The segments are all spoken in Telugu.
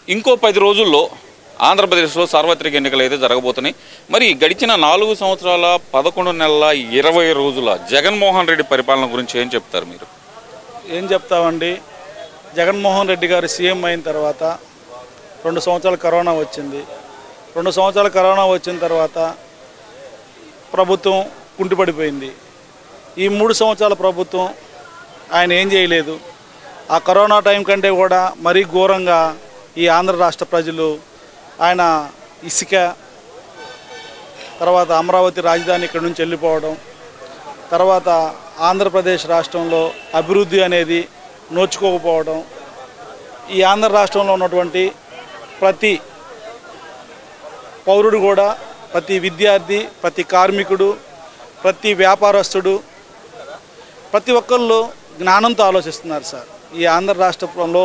ఇంకో 10 రోజుల్లో ఆంధ్రప్రదేశ్లో సార్వత్రిక ఎన్నికలు అయితే జరగబోతున్నాయి. మరి గడిచిన 4 సంవత్సరాల 11 నెలల 20 రోజుల జగన్మోహన్ రెడ్డి పరిపాలన గురించి ఏం చెప్తారు మీరు? ఏం చెప్తామండి, జగన్మోహన్ రెడ్డి గారు సీఎం అయిన తర్వాత 2 సంవత్సరాలు కరోనా వచ్చింది. 2 సంవత్సరాలు కరోనా వచ్చిన తర్వాత ప్రభుత్వం కుంటిపడిపోయింది. ఈ 3 సంవత్సరాల ప్రభుత్వం ఆయన ఏం చేయలేదు. ఆ కరోనా టైం కంటే కూడా మరీ ఘోరంగా ఈ ఆంధ్ర రాష్ట్ర ప్రజలు ఆయన ఇసుక, తర్వాత అమరావతి రాజధాని ఇక్కడి నుంచి వెళ్ళిపోవడం, తర్వాత ఆంధ్రప్రదేశ్ రాష్ట్రంలో అభివృద్ధి అనేది నోచుకోకపోవడం, ఈ ఆంధ్ర రాష్ట్రంలో ఉన్నటువంటి ప్రతి పౌరుడు కూడా, ప్రతి విద్యార్థి, ప్రతి కార్మికుడు, ప్రతి వ్యాపారస్తుడు, ప్రతి ఒక్కళ్ళు జ్ఞానంతో ఆలోచిస్తున్నారు సార్. ఈ ఆంధ్ర రాష్ట్రంలో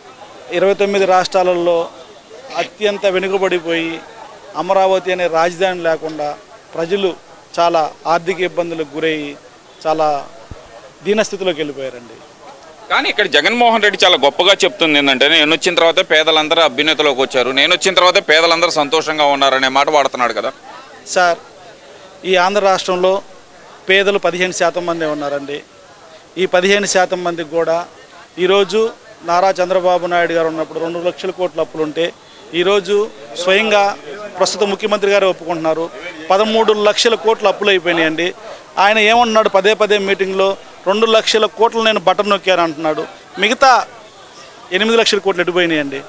29 రాష్ట్రాలలో అత్యంత వెనుకబడిపోయి అమరావతి అనే రాజధాని లేకుండా ప్రజలు చాలా ఆర్థిక ఇబ్బందులకు గురయ్యి చాలా దీనస్థితిలోకి వెళ్ళిపోయారండి. కానీ ఇక్కడ జగన్మోహన్ రెడ్డి చాలా గొప్పగా చెప్తుంది ఏంటంటే, నేను వచ్చిన తర్వాత పేదలందరూ అభ్యున్నతిలోకి వచ్చారు, నేను వచ్చిన తర్వాత పేదలందరూ సంతోషంగా ఉన్నారనే మాట వాడుతున్నాడు కదా సార్. ఈ ఆంధ్ర రాష్ట్రంలో పేదలు 15% మంది ఉన్నారండి. ఈ 15% మందికి కూడా ఈరోజు నారా చంద్రబాబు నాయుడు గారు ఉన్నప్పుడు 2 లక్షల కోట్ల అప్పులు ఉంటే ఈరోజు స్వయంగా ప్రస్తుత ముఖ్యమంత్రి గారు ఒప్పుకుంటున్నారు 13 లక్షల కోట్ల అప్పులు అయిపోయినాయండి. ఆయన ఏమంటున్నాడు పదే మీటింగ్లో, 2 లక్షల కోట్లు నేను బటన్ నొక్కాను అంటున్నాడు. మిగతా 8 లక్షల కోట్లు ఎడిపోయినాయండి.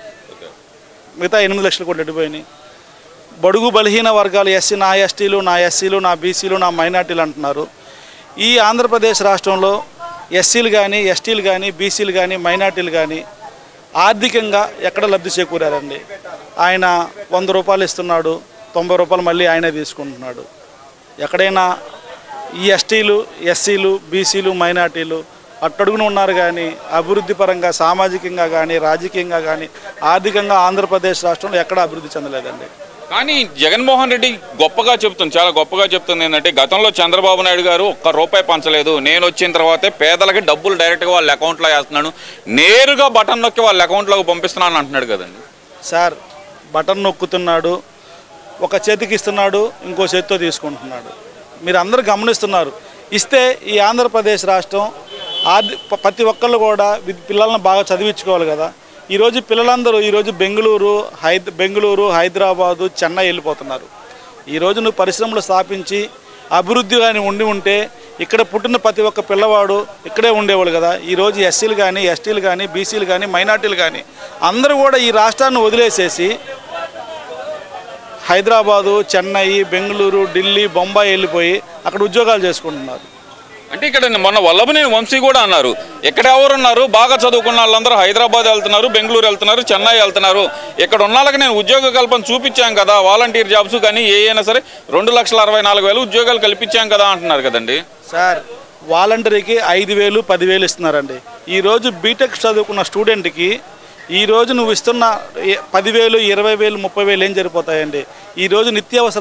మిగతా 8 లక్షల కోట్లు ఎడిపోయినాయి. బడుగు బలహీన వర్గాలు నా ఎస్సీలు నా బీసీలు నా మైనార్టీలు అంటున్నారు. ఈ ఆంధ్రప్రదేశ్ రాష్ట్రంలో ఎస్సీలు కానీ, ఎస్టీలు కానీ, బీసీలు కానీ, మైనార్టీలు కానీ ఆర్థికంగా ఎక్కడ లబ్ధి చేకూరారండి? ఆయన 100 రూపాయలు ఇస్తున్నాడు, 90 రూపాయలు మళ్ళీ ఆయనే తీసుకుంటున్నాడు. ఎక్కడైనా ఈ ఎస్టీలు, ఎస్సీలు, బీసీలు, మైనార్టీలు అట్టడుగున ఉన్నారు కానీ అభివృద్ధి పరంగా, సామాజికంగా కానీ, రాజకీయంగా కానీ, ఆర్థికంగా ఆంధ్రప్రదేశ్ రాష్ట్రంలో ఎక్కడ అభివృద్ధి చెందలేదండి. కానీ జగన్మోహన్ రెడ్డి గొప్పగా చెప్తుంది, చాలా గొప్పగా చెప్తుంది ఏంటంటే, గతంలో చంద్రబాబు నాయుడు గారు 1 రూపాయి పంచలేదు, నేను వచ్చిన తర్వాతే పేదలకి డబ్బులు డైరెక్ట్గా వాళ్ళ అకౌంట్లో వేస్తున్నాను, నేరుగా బటన్ నొక్కి వాళ్ళ అకౌంట్లోకి పంపిస్తున్నాను అంటున్నాడు కదండి. సార్, బటన్ నొక్కుతున్నాడు, ఒక చేతికి ఇస్తున్నాడు, ఇంకో చేతితో తీసుకుంటున్నాడు. మీరు అందరూ గమనిస్తున్నారు. ఇస్తే ఈ ఆంధ్రప్రదేశ్ రాష్ట్రం ప్రతి ఒక్కళ్ళు కూడా పిల్లలను బాగా చదివించుకోవాలి కదా. ఈరోజు పిల్లలందరూ బెంగళూరు, హైదరాబాదు, చెన్నై వెళ్ళిపోతున్నారు. ఈరోజు నువ్వు పరిశ్రమలు స్థాపించి అభివృద్ధి కానీ ఉంటే ఇక్కడ పుట్టిన ప్రతి ఒక్క పిల్లవాడు ఇక్కడే ఉండేవాళ్ళు కదా. ఈరోజు ఎస్సీలు కానీ, ఎస్టీలు కానీ, బీసీలు కానీ, మైనార్టీలు కానీ అందరూ కూడా ఈ రాష్ట్రాన్ని వదిలేసేసి హైదరాబాదు, చెన్నై, బెంగళూరు, ఢిల్లీ, బొంబాయి వెళ్ళిపోయి అక్కడ ఉద్యోగాలు చేసుకుంటున్నారు. అంటే ఇక్కడ మొన్న వల్లభనేని వంశీ కూడా అన్నారు, ఎక్కడ ఎవరున్నారు బాగా చదువుకున్న వాళ్ళందరూ హైదరాబాద్ వెళ్తున్నారు, బెంగళూరు వెళ్తున్నారు, చెన్నై వెళ్తున్నారు, ఇక్కడ ఉన్న వాళ్ళకి నేను ఉద్యోగ కల్పన చూపించాం కదా, వాలంటీర్ జాబ్స్ కానీ ఏ అయినా సరే 2,64,000 ఉద్యోగాలు కల్పించాం కదా అంటున్నారు కదండి. సార్, వాలంటీర్కి 5,000, 10,000 ఇస్తున్నారండి. ఈరోజు బీటెక్ చదువుకున్న స్టూడెంట్కి ఈరోజు నువ్వు ఇస్తున్న 10,000, 20,000, 30,000 ఏం సరిపోతాయండి? ఈరోజు నిత్యావసర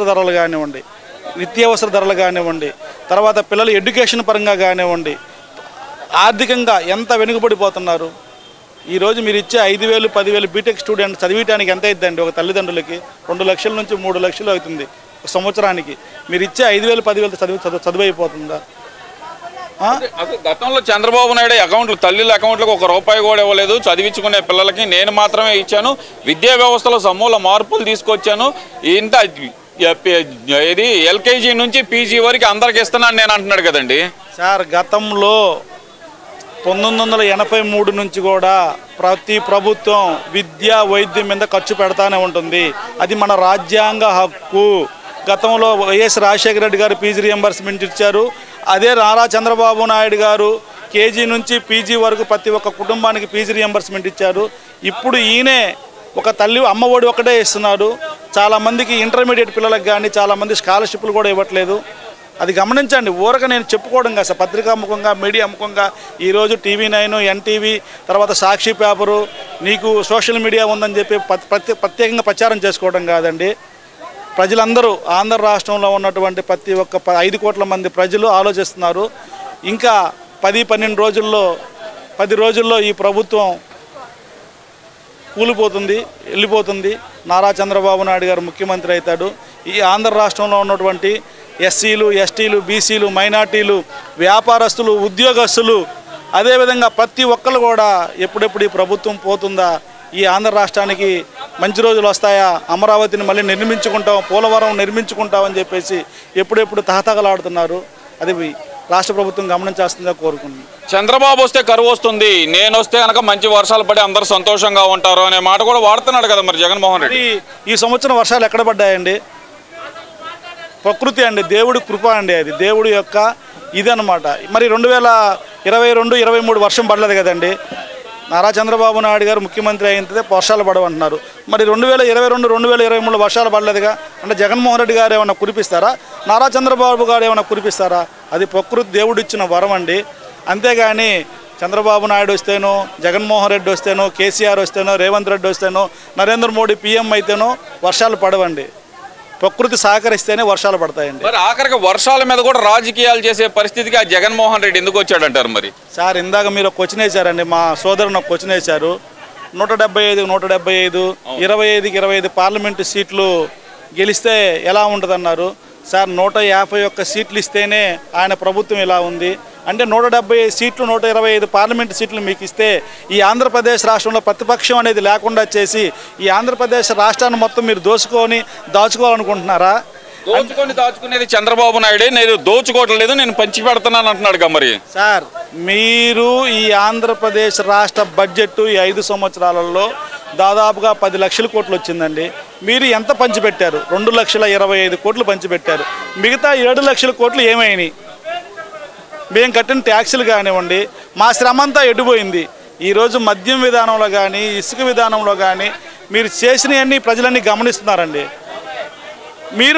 ధరలు కానివ్వండి, తర్వాత పిల్లల ఎడ్యుకేషన్ పరంగా కానివ్వండి, ఆర్థికంగా ఎంత వెనుకబడిపోతున్నారు. ఈరోజు మీరు ఇచ్చే 5,000, 10,000 బీటెక్ స్టూడెంట్ చదివించడానికి ఎంత అవుతుందండి? ఒక తల్లిదండ్రులకి 2 లక్షల నుంచి 3 లక్షలు అవుతుంది సంవత్సరానికి. మీరు ఇచ్చే 5,000, 10,000 చదువు అయిపోతుందా? గతంలో చంద్రబాబు నాయుడు అకౌంట్లు, తల్లిల అకౌంట్లకు 1 రూపాయి కూడా ఇవ్వలేదు, చదివించుకునే పిల్లలకి నేను మాత్రమే ఇచ్చాను, విద్యా వ్యవస్థలో సమూల మార్పులు తీసుకొచ్చాను, ఇంత ఇది ఎల్కేజీ నుంచి పీజీ వరకు అందరికి ఇస్తున్నాను నేను అంటున్నాడు కదండి. సార్, గతంలో 1983 నుంచి కూడా ప్రతి ప్రభుత్వం విద్యా వైద్యం మీద ఖర్చు పెడతానే ఉంటుంది. అది మన రాజ్యాంగ హక్కు. గతంలో వైఎస్ రాజశేఖర రెడ్డి గారు పీజీ రియంబర్స్మెంట్ ఇచ్చారు. అదే నారా చంద్రబాబు నాయుడు గారు కేజీ నుంచి పీజీ వరకు ప్రతి ఒక్క కుటుంబానికి పీజీ రియంబర్స్మెంట్ ఇచ్చారు. ఇప్పుడు ఈయనే ఒక తల్లి అమ్మఒడి ఒకటే ఇస్తున్నారు. చాలామందికి ఇంటర్మీడియట్ పిల్లలకు కానీ చాలామంది స్కాలర్షిప్లు కూడా ఇవ్వట్లేదు. అది గమనించండి. ఊరక నేను చెప్పుకోవడం కాదు సార్, పత్రికాముఖంగా, మీడియా ముఖంగా ఈరోజు TV9, NTV, తర్వాత సాక్షి పేపరు, నీకు సోషల్ మీడియా ఉందని చెప్పి ప్రత్యేకంగా ప్రచారం చేసుకోవడం కాదండి. ప్రజలందరూ ఆంధ్ర రాష్ట్రంలో ఉన్నటువంటి ప్రతి ఒక్క 5 కోట్ల మంది ప్రజలు ఆలోచిస్తున్నారు. ఇంకా 10 రోజుల్లో ఈ ప్రభుత్వం కూలిపోతుంది, వెళ్ళిపోతుంది. నారా చంద్రబాబు నాయుడు గారు ముఖ్యమంత్రి అవుతాడు. ఈ ఆంధ్ర రాష్ట్రంలో ఉన్నటువంటి ఎస్సీలు, ఎస్టీలు, బీసీలు, మైనార్టీలు, వ్యాపారస్తులు, ఉద్యోగస్తులు, అదేవిధంగా ప్రతి ఒక్కరు కూడా ఎప్పుడెప్పుడు ఈ ప్రభుత్వం పోతుందా, ఈ ఆంధ్ర రాష్ట్రానికి మంచి రోజులు వస్తాయా, అమరావతిని మళ్ళీ నిర్మించుకుంటాం, పోలవరం నిర్మించుకుంటామని చెప్పేసి ఎప్పుడెప్పుడు తహతహలాడుతున్నారు. అది రాష్ట్ర ప్రభుత్వం గమనించాల్సిందిగా కోరుకుంటున్నాను. చంద్రబాబు వస్తే కరువు వస్తుంది, నేను వస్తే కనుక మంచి వర్షాలు పడి అందరూ సంతోషంగా ఉంటారు అనే మాట కూడా వాడుతున్నాడు కదా మరి జగన్మోహన్ రెడ్డి. ఈ సంవత్సరం వర్షాలు ఎక్కడ పడ్డాయండి? ప్రకృతి అండి, దేవుడి కృప అండి, అది దేవుడి యొక్క ఇదన్నమాట. మరి 2022, 23 వర్షం పడలేదు కదండి. నారా చంద్రబాబు నాయుడు గారు ముఖ్యమంత్రి అయితే వర్షాలు పడవంటున్నారు. మరి 2022, 2023 వర్షాలు పడలేదుగా. అంటే జగన్మోహన్ రెడ్డి గారు ఏమైనా కురిపిస్తారా, నారా చంద్రబాబు గారు ఏమైనా కురిపిస్తారా? అది ప్రకృతి దేవుడిచ్చిన వరం అండి. అంతేగాని చంద్రబాబు నాయుడు వస్తేనో, జగన్మోహన్ రెడ్డి వస్తేనో, కేసీఆర్ వస్తేనో, రేవంత్ రెడ్డి వస్తేనో, నరేంద్ర మోడీ పీఎం అయితేనో వర్షాలు పడవండి. ప్రకృతి సహకరిస్తేనే వర్షాలు పడతాయండి. మరి ఆఖరికి వర్షాల మీద కూడా రాజకీయాలు చేసే పరిస్థితికి ఆ జగన్మోహన్ రెడ్డి ఎందుకు వచ్చాడంటారు మరి? సార్, ఇందాక మీరు ఒక క్వశ్చన్ వేశారండి, మా సోదరుని ఒక క్వశ్చన్ వేశారు. 175 25కి 25 పార్లమెంటు సీట్లు గెలిస్తే ఎలా ఉంటుందన్నారు. సార్, 151 సీట్లు ఇస్తేనే ఆయన ప్రభుత్వం ఇలా ఉంది అంటే 170 సీట్లు, 125 పార్లమెంటు సీట్లు మీకు ఇస్తే ఈ ఆంధ్రప్రదేశ్ రాష్ట్రంలో ప్రతిపక్షం అనేది లేకుండా చేసి ఈ ఆంధ్రప్రదేశ్ రాష్ట్రాన్ని మొత్తం మీరు దాచుకోవాలనుకుంటున్నారా? దాచుకునేది చంద్రబాబు నాయుడే, నేను దోచుకోవట్లేదు, నేను పంచి పెడుతున్నాను అంటున్నాడు మరి. సార్, మీరు ఈ ఆంధ్రప్రదేశ్ రాష్ట్ర బడ్జెట్ ఈ 5 సంవత్సరాలలో దాదాపుగా 10 లక్షల కోట్లు వచ్చిందండి. మీరు ఎంత పంచిపెట్టారు? 2,25,000 కోట్లు పంచిపెట్టారు. మిగతా 7 లక్షల కోట్లు ఏమైనాయి? మేము కట్టిన ట్యాక్సులు కానివ్వండి, మా శ్రమ అంతా ఎడిపోయింది. ఈరోజు మద్యం విధానంలో కానీ, ఇసుక విధానంలో కానీ మీరు చేసినవన్నీ ప్రజలన్నీ గమనిస్తున్నారండి. మీరు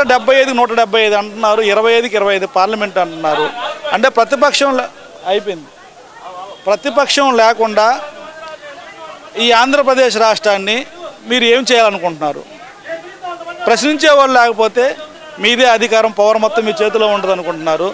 175 అంటున్నారు, 25కి 25 పార్లమెంట్ అంటున్నారు. అంటే ప్రతిపక్షం అయిపోయింది. ప్రతిపక్షం లేకుండా ఈ ఆంధ్రప్రదేశ్ రాష్ట్రాన్ని మీరు ఏం చేయాలనుకుంటున్నారు? ప్రశ్నించేవాళ్ళు లేకపోతే మీదే అధికారం, పవర్ మొత్తం మీ చేతిలో ఉంటుంది అనుకుంటున్నారు.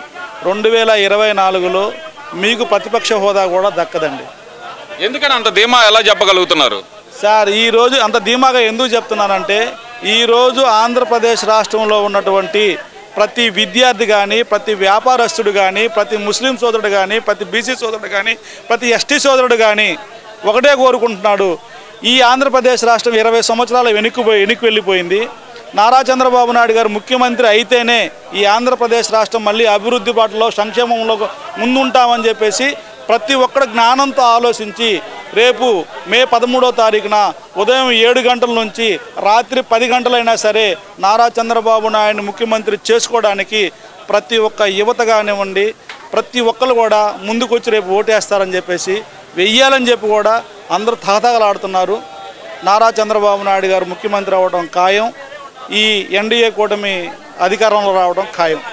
2024లో మీకు ప్రతిపక్ష హోదా కూడా దక్కదండి. ఎందుకని అంత ధీమా ఎలా చెప్పగలుగుతున్నారు? సార్, ఈరోజు అంత ధీమాగా ఎందుకు చెప్తున్నానంటే, ఈరోజు ఆంధ్రప్రదేశ్ రాష్ట్రంలో ఉన్నటువంటి ప్రతి విద్యార్థి కానీ, ప్రతి వ్యాపారస్తుడు కానీ, ప్రతి ముస్లిం సోదరుడు కానీ, ప్రతి బీసీ సోదరుడు కానీ, ప్రతి ఎస్టీ సోదరుడు కానీ ఒకటే కోరుకుంటున్నాడు. ఈ ఆంధ్రప్రదేశ్ రాష్ట్రం 20 సంవత్సరాలు వెనక్కి వెళ్ళిపోయింది. నారా చంద్రబాబు నాయుడు గారు ముఖ్యమంత్రి అయితేనే ఈ ఆంధ్రప్రదేశ్ రాష్ట్రం మళ్ళీ అభివృద్ధి బాటలో, సంక్షేమంలో ముందుంటామని చెప్పేసి ప్రతి ఒక్కరు జ్ఞానంతో ఆలోచించి రేపు మే 13వ తారీఖున ఉదయం 7 గంటల నుంచి రాత్రి 10 గంటలైనా సరే నారా చంద్రబాబు నాయుడిని ముఖ్యమంత్రి చేసుకోవడానికి ప్రతి ఒక్క యువత కానివ్వండి, ప్రతి ఒక్కరు కూడా ముందుకొచ్చి రేపు ఓటేస్తారని చెప్పేసి, వెయ్యాలని చెప్పి కూడా అందరూ తహతహలాడుతున్నారు. నారా చంద్రబాబు నాయుడు గారు ముఖ్యమంత్రి అవ్వడం ఖాయం. ఈ ఎన్డీఏ కూటమి అధికారంలో రావడం ఖాయం.